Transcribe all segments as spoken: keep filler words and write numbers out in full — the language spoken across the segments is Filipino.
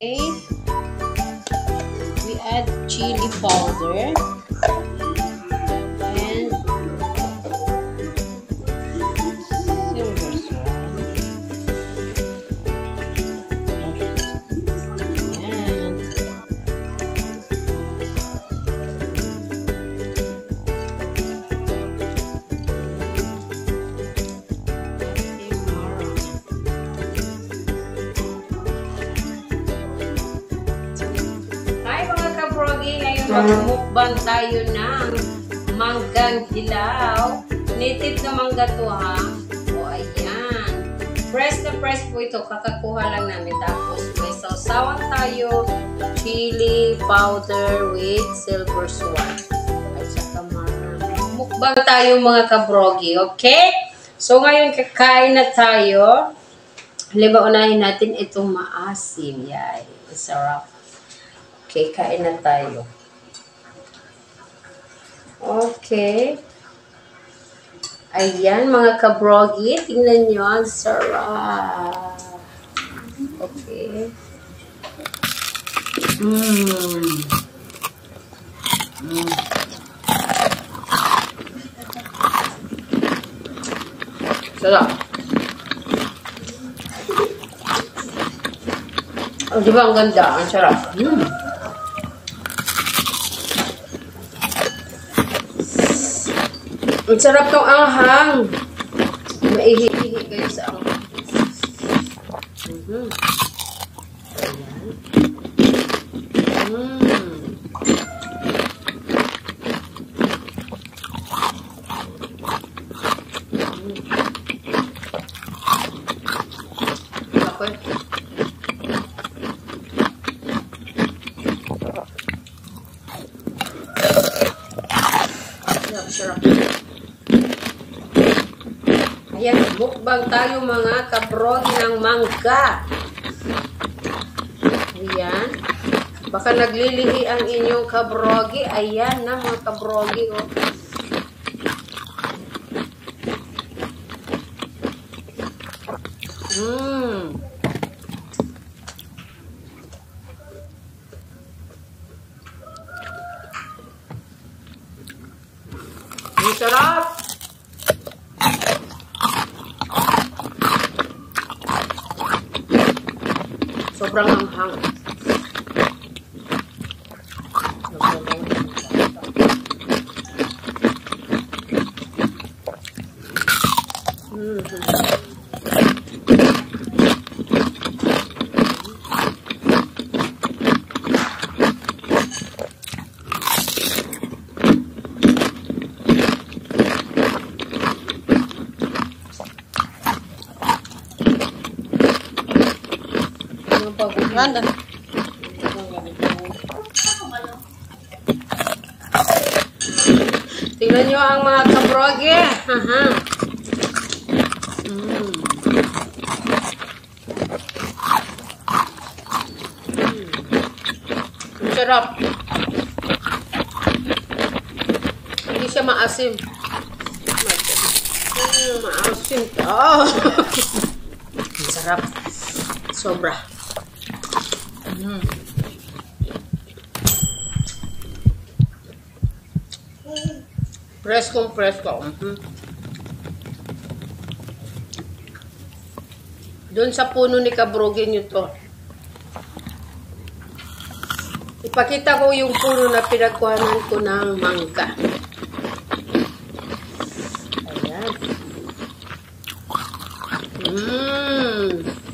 Okay. We add chili powder. And silver salt. And mukbang tayo ng manggang hilaw. Native na mangga to, ha? O, ayan. Press na press po ito. Kakakuha lang namin. Tapos may sausawan tayo. Chili powder with silver salt. At saka mukbang tayo mga kabrogi. Okay? So, ngayon kakain na tayo. Halimbawa, unahin natin itong maasim. Yay. Sarap. Okay, kain na tayo. Okay. Ayan, mga kabrogi. Tingnan nyo. Ang sarap. Okay. Mmm. Mmm. Sarap. Oh, di ba ang ganda? Ang sarap. Mmm. Ang sarap tong anghang. Maihi-ihi kayo sa anghang. Mm-hmm. Ayan. Mm. Okay. Sarap, sarap. Ayan, mukbang tayo mga kabrogi ng mangga. Ayan. Baka naglilihi ang inyong kabrogi. Ayan na mga kabrogi. Oh. Mmm. Ang sarap. Sobrang anghang. Mm-hmm. Ganda. Tingnan nyo ang mga kabrogi. Aha. Mm. Mm. Ang sarap. Hindi siya maasim. Mm, maasim to. Ang sarap. Sobra. Mm. Preskong presko. Mm-hmm. Doon sa puno ni kabrogi nyo to. Ipakita ko yung puno na pinagkuhanan ko ng mangga. Ayan. Mmm.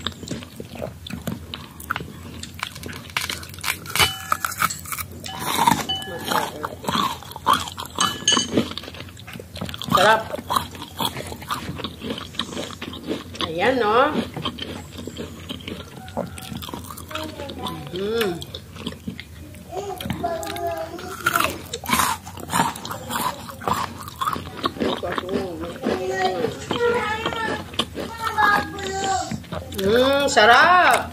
Sarap. Ayan, no? Mm. Mm, sarap.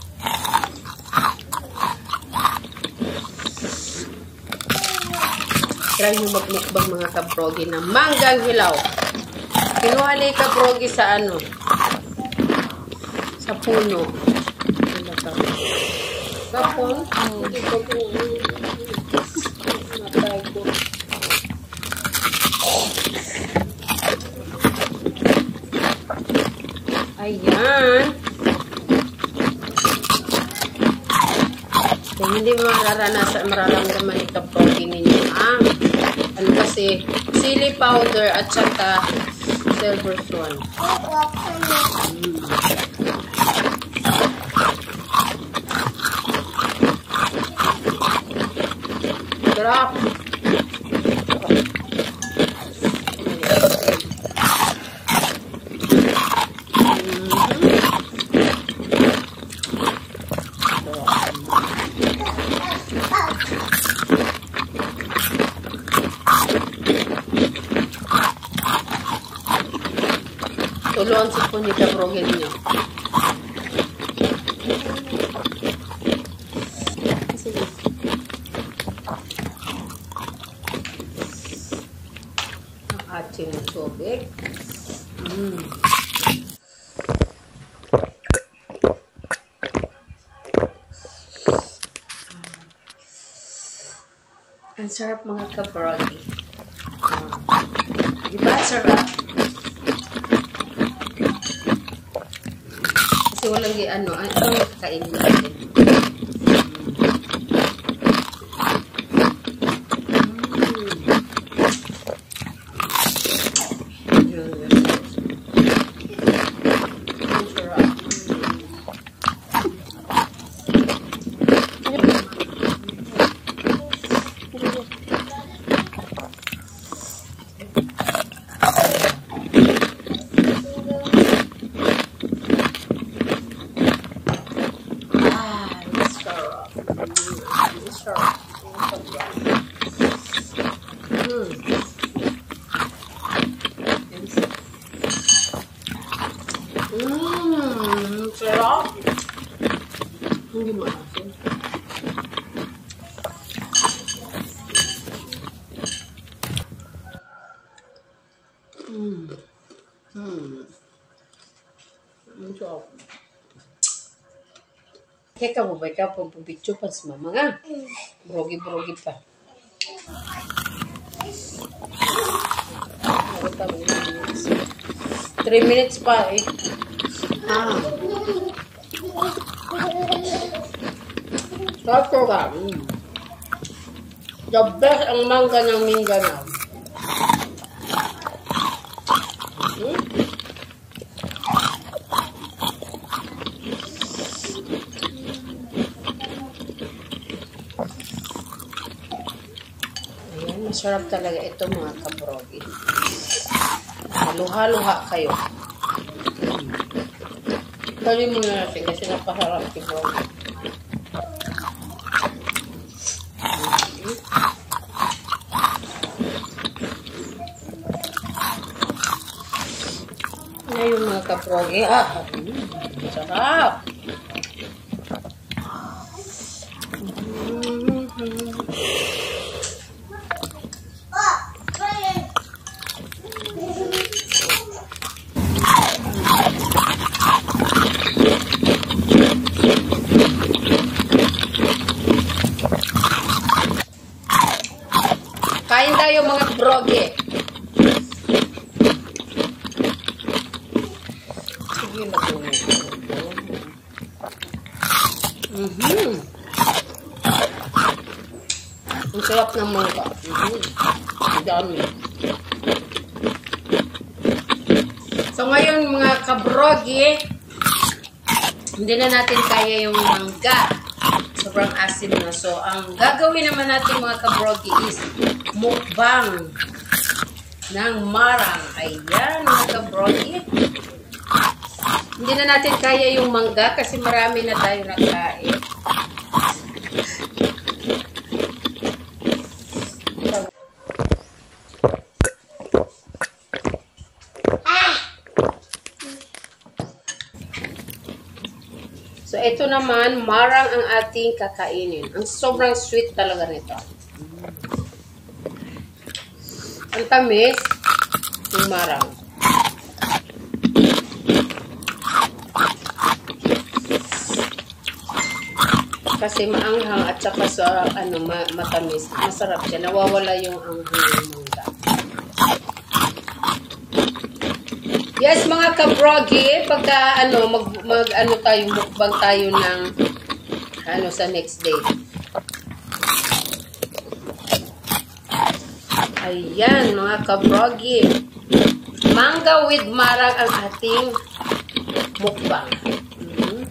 Try nyo magmukbang mga kabrogi ng manggang hilaw. Kinuha ni kabrogi sa ano? Sa puno. Kapon? Hindi ko kung matay ko. Ayan. Kung hindi mo mararanasan, mararamdaman ito protein ninyo ang ano kasi, chili powder at saka silver swan. Mm. Sarap. Tuluan sa po ni kabrogin niyo. Sige. Ang ating tubig. Mm. Ang sarap mga kabrogi. Uh, diba sarap? Kasi walang ano, ano kain natin. Mmm, sarap. Hindi mo asin. Mmm. Mmm. Ang sarap. Kaya ka mo ba ikaw pag pabitso pa sa mama nga? Brogi-brogi pa. Three minutes pa eh. Ah. Sarap ka. Mm. The best ang mangga ng Mindanao. Hmm? Ayan, masarap talaga ito mga kabrogi. Luha-luha kayo. Bali mo na natin kasi napasarap si brogi. Ngayon mga kabrogi, ah, mm, sarap. Kain tayo mga brogi. Sige na po. Mm-hmm. Ang sarap ng mangga. Mm-hmm. Ang dami. So ngayon mga kabrogi, hindi na natin kaya yung mangga. Sobrang asin na. So ang gagawin naman natin mga kabrogi is mukbang ng marang. Ayan mga kabrogi. Hindi na natin kaya yung mangga kasi marami na tayo nakain. So ito naman, marang ang ating kakainin. Ang sobrang sweet talaga nito. Ang tamis ng marang. Kasi maanghang at saka sa ano, ma matamis. Masarap siya. Nawawala yung anghang ng mangga. Yes, mga kabrogi, pagka ano, mag, mag ano tayo, mukbang tayo ng ano sa next day. Ayan, mga kabrogi. Mangga with marang ang ating mukbang. Mm-hmm.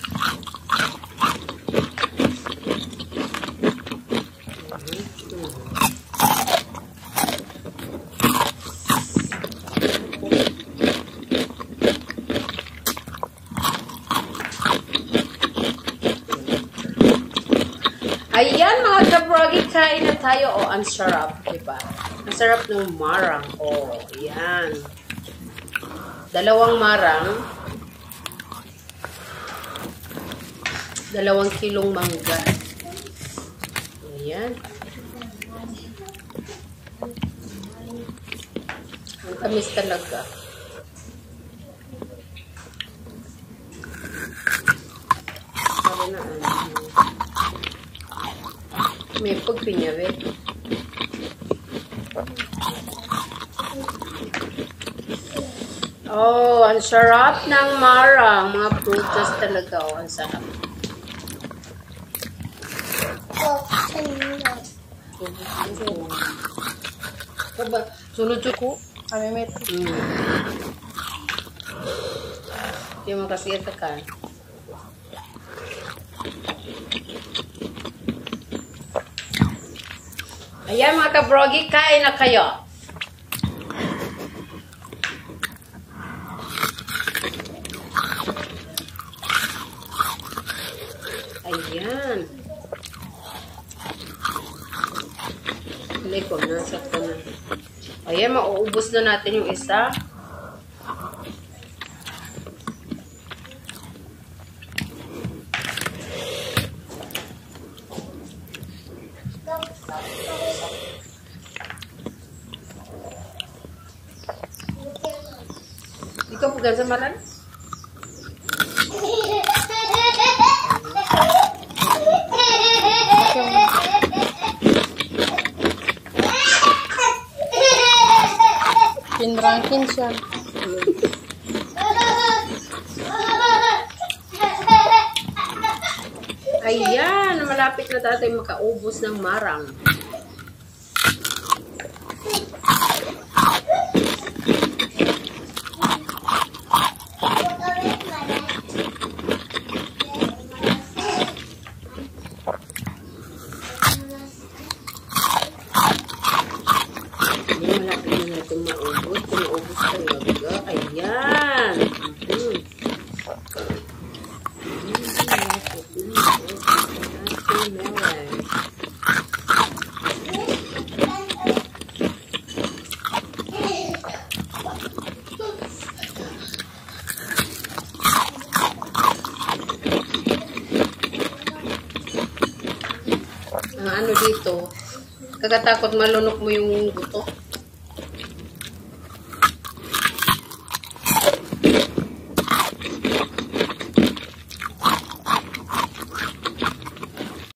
Ayan, mga kabrogi, kain na tayo. Oh, ang sarap, diba? Ang sarap ng marang. Oh, ayan. Dalawang marang. Dalawang kilong mangga. Ayan. Ang tamis talaga. Sabi na ano. May pagpinyawe. Oh, ang sarap ng marang. Mga prutas talaga. Oh, ang sarap. Sunod ko. Kami may ito. Hmm. Hindi mo kasi ito ka. Ayan, mga kabrogi, kain na kayo. Ayan. Hindi ko, nasak ka na. Ayan, mauubos na natin yung isa. Ikaw po gansa maran? Pinrangkin siya. Ayan, malapit na tayo makaubos ng marang. Ang ano dito, kagatakot malunok mo yung buto.